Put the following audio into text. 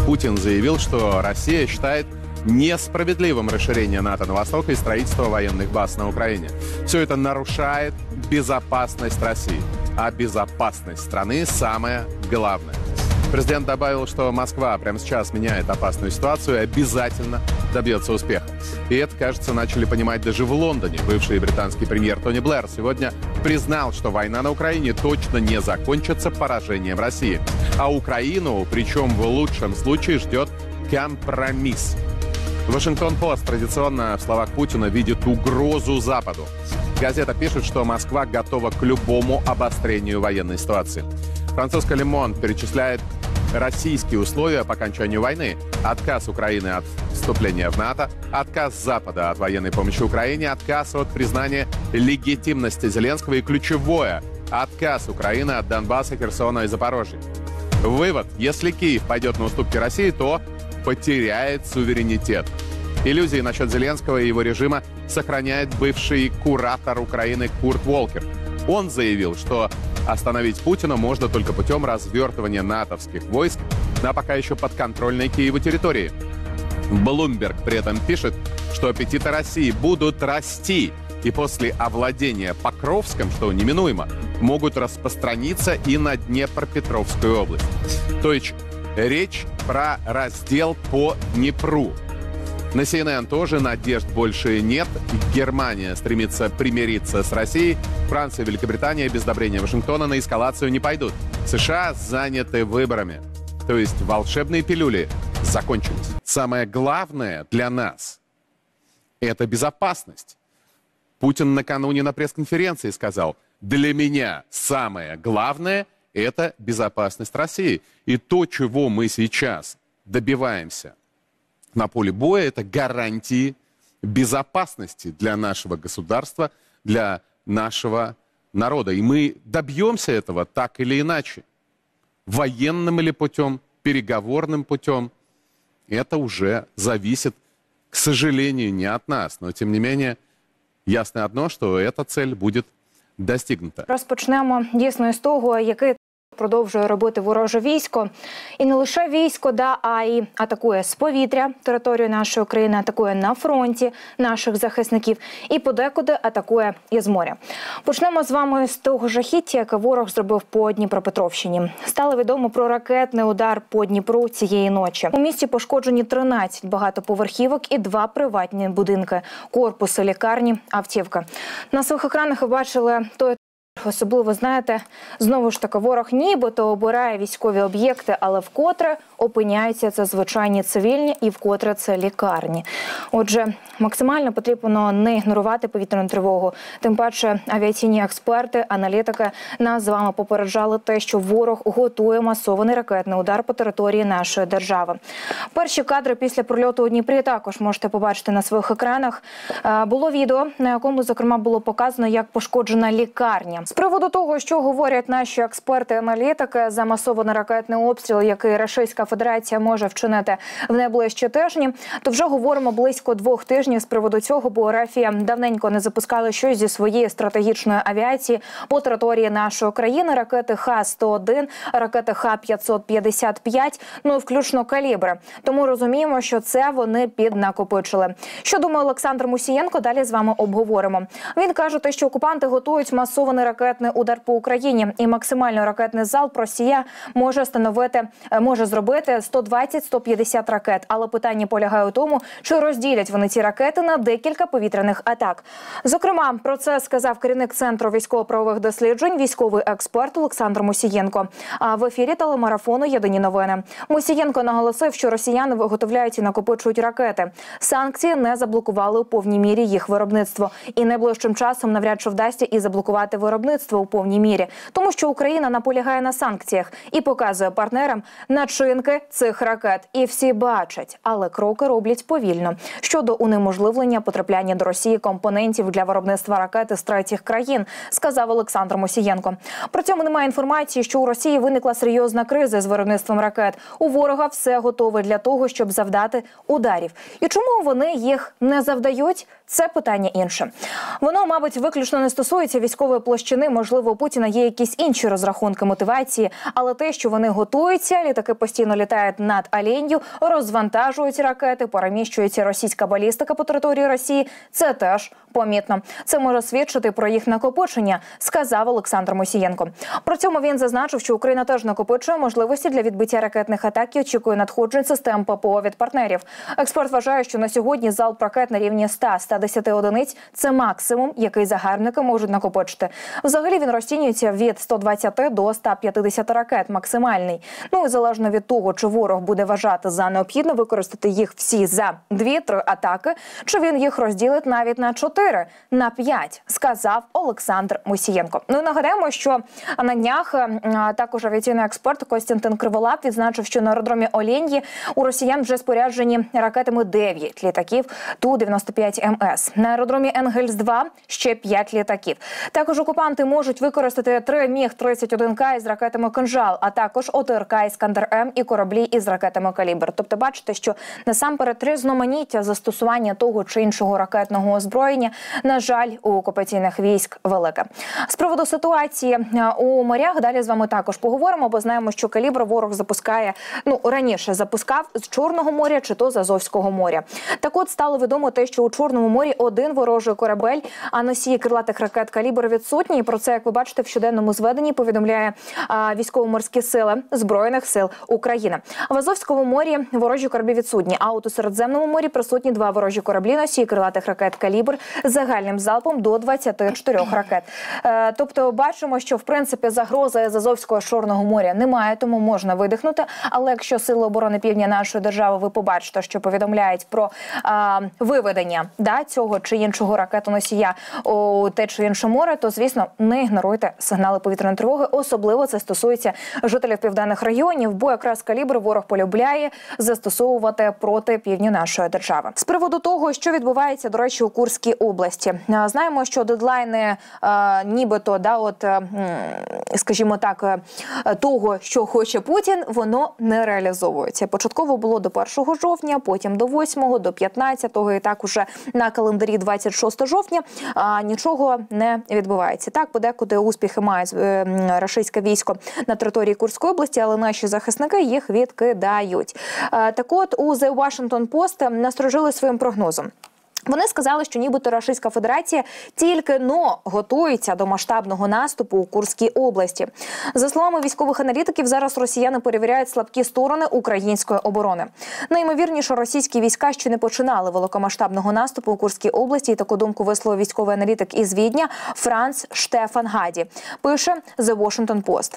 Путин заявил, что Россия считает несправедливым расширение НАТО на восток и строительство военных баз на Украине. Все это нарушает безопасность России. А безопасность страны самое главное. Президент добавил, что Москва прямо сейчас меняет опасную ситуацию и обязательно добьется успеха. И это, кажется, начали понимать даже в Лондоне. Бывший британский премьер Тони Блэр сегодня признал, что война на Украине точно не закончится поражением России. А Украину, причем в лучшем случае, ждет компромисс. Вашингтон-Пост традиционно в словах Путина видит угрозу Западу. Газета пишет, что Москва готова к любому обострению военной ситуации. Французская «Ле Монд» перечисляет российские условия по окончанию войны. Отказ Украины от вступления в НАТО, отказ Запада от военной помощи Украине, отказ от признания легитимности Зеленского и ключевое – отказ Украины от Донбасса, Херсона и Запорожья. Вывод – если Киев пойдет на уступки России, то потеряет суверенитет. Иллюзии насчет Зеленского и его режима сохраняет бывший куратор Украины Курт Волкер. Он заявил, что остановить Путина можно только путем развертывания натовских войск на пока еще подконтрольной Киеву территории. Bloomberg при этом пишет, что аппетиты России будут расти, и после овладения Покровском, что неминуемо, могут распространиться и на Днепропетровскую область. То есть речь про раздел по Днепру. На CNN тоже надежд больше нет. Германия стремится примириться с Россией. Франция и Великобритания без одобрения Вашингтона на эскалацию не пойдут. США заняты выборами. То есть волшебные пилюли закончились. Самое главное для нас – это безопасность. Путин накануне на пресс-конференции сказал: для меня самое главное – это безопасность России. И то, чего мы сейчас добиваемся на поле боя, это гарантии безопасности для нашего государства, для нашего народа. И мы добьемся этого так или иначе. Военным или путем, переговорным путем. Это уже зависит, к сожалению, не от нас. Но, тем не менее, ясно одно, що ця цель буде достигнута. Розпочнемо дійсно з того, який продовжує робити вороже військо. І не лише військо, а й атакує з повітря територію нашої країни, атакує на фронті наших захисників і подекуди атакує із моря. Почнемо з вами з того жахіття, яке ворог зробив по Дніпропетровщині. Стало відомо про ракетний удар по Дніпру цієї ночі. У місті пошкоджені 13 багатоповерхівок і 2 приватні будинки, корпуси, лікарні, автівка. На своїх екранах ви бачили той особливо, знаєте, знову ж таки, ворог нібито обирає військові об'єкти, але вкотре опиняються це звичайні цивільні і вкотре це лікарні. Отже, максимально потрібно не ігнорувати повітряну тривогу. Тим паче авіаційні експерти, аналітики нас з вами попереджали те, що ворог готує масований ракетний удар по території нашої держави. Перші кадри після прильоту у Дніпрі також можете побачити на своїх екранах. Було відео, на якому, зокрема, було показано, як пошкоджена лікарня. З приводу того, що говорять наші експерти-аналітики за масований ракетний обстріл, який Російська Федерація може вчинити в найближчі тижні, то вже говоримо близько 2 тижнів з приводу цього, бо Росія давненько не запускала щось зі своєї стратегічної авіації по території нашої країни. Ракети Х-101, ракети Х-555, ну і включно калібри. Тому розуміємо, що це вони піднакопичили. Що думає Олександр Мусієнко, далі з вами обговоримо. Він каже, що окупанти готують масований ракетний удар по Україні, і максимальний ракетний залп Росія може зробити 120-150 ракет. Але питання полягає у тому, чи розділять вони ці ракети на декілька повітряних атак. Зокрема, про це сказав керівник Центру військово-правових досліджень, військовий експерт Олександр Мусієнко. А в ефірі телемарафону «Єдині новини». Мусієнко наголосив, що росіяни виготовляють і накопичують ракети. Санкції не заблокували у повній мірі їх виробництво. І найближчим часом навряд чи вдасться і заблокувати виробництво у повній мірі. Тому що Україна наполягає на санкціях і показує партнерам начинки цих ракет. І всі бачать, але кроки роблять повільно. Щодо унеможливлення потрапляння до Росії компонентів для виробництва ракет з третіх країн, сказав Олександр Мусієнко. При цьому немає інформації, що у Росії виникла серйозна криза з виробництвом ракет. У ворога все готове для того, щоб завдати ударів. І чому вони їх не завдають? це питання інше. Воно, мабуть, виключно не стосується військової площини. Можливо, у Путіна є якісь інші розрахунки мотивації, але те, що вони готуються, літаки постійно літають над Оленью, розвантажують ракети, переміщується російська балістика по території Росії, це теж помітно. Це може свідчити про їх накопичення, сказав Олександр Мусієнко. При цьому він зазначив, що Україна теж накопичує можливості для відбиття ракетних атак і очікує надходжень систем ППО від партнерів. Експерт вважає, що на сьогодні залп ракет на рівні 100-110 одиниць – це максимум, який загарбники можуть накопичити. Взагалі він розцінюється від 120 до 150 ракет максимальний. Ну і залежно від того, чи ворог буде вважати за необхідне використати їх всі за 2-3 атаки, чи він їх розділить навіть на 4, на 5, сказав Олександр Мусієнко. Ну і нагадаємо, що на днях також авіаційний експерт Костянтин Криволап відзначив, що на аеродромі Оленьї у росіян вже споряджені ракетами 9 літаків Ту-95МС. На аеродромі Енгельс-2 ще 5 літаків. Також окупанти можуть використати 3 Міг-31К із ракетами «Кинжал», а також ОТРК «Іскандер-М» і кораблі із ракетами «Калібр». Тобто бачите, що насамперед різноманіття застосування того чи іншого ракетного озброєння, на жаль, у окупаційних військ велике. З приводу ситуації у морях далі з вами також поговоримо, бо знаємо, що «Калібр» ворог запускає, раніше запускав з Чорного моря чи то з Азовського моря. Так от стало відомо те, що у Чорному морі один ворожий корабель, а носії крилатих ракет «Калібр» відсутні. І про це, як ви бачите, в щоденному зведенні повідомляє військово-морські сили Збройних сил України. В Азовському морі ворожі кораблі відсутні, а от у Середземному морі присутні 2 ворожі кораблі носії крилатих ракет «Калібр» з загальним залпом до 24 ракет. Тобто бачимо, що в принципі загрози з Азовського Чорного моря немає, тому можна видихнути. Але якщо Сили оборони Півдня нашої держави, ви побачите, що повідомляють про виведення цього чи іншого ракетоносія у те чи інше море, то, звісно, не ігноруйте сигнали повітряної тривоги. Особливо це стосується жителів південних регіонів, бо якраз «Калібр» ворог полюбляє застосовувати проти півдня нашої держави. З приводу того, що відбувається, до речі, у Курській області. Знаємо, що дедлайни нібито, скажімо так, того, що хоче Путін, воно не реалізовується. Початково було до 1 жовтня, потім до 8, до 15 і так уже на календарі 26 жовтня нічого не відбувається. Так, подекуди успіхи має рашистське військо на території Курської області, але наші захисники їх відкидають. Так от, у The Washington Post насторожили своїм прогнозом. Вони сказали, що нібито Російська Федерація тільки-но готується до масштабного наступу у Курській області. За словами військових аналітиків, зараз росіяни перевіряють слабкі сторони української оборони. Найімовірніше, російські війська ще не починали великомасштабного наступу у Курській області, і таку думку висловив військовий аналітик із Відня Франц Штефан Гаді. Пише The Washington Post.